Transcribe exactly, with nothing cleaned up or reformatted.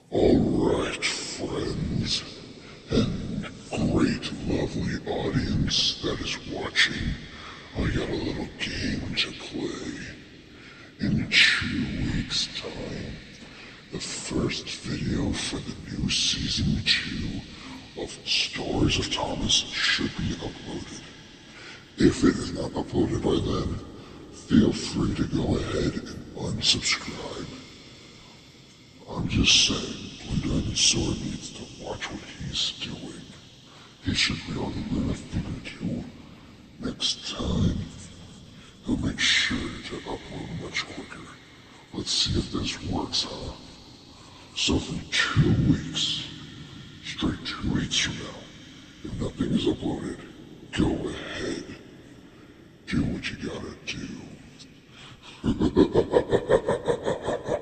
Alright, friends, and great, lovely audience that is watching, I got a little game to play. In two weeks' time, the first video for the new season two of Stories of Thomas should be uploaded. If it is not uploaded by then, feel free to go ahead and unsubscribe. I'm just saying, Blue Sword needs to watch what he's doing. He should be able to learn a thing or two. Next time, he'll make sure to upload much quicker. Let's see if this works, huh? So for two weeks, straight two weeks from now, if nothing is uploaded, go ahead. Do what you gotta do.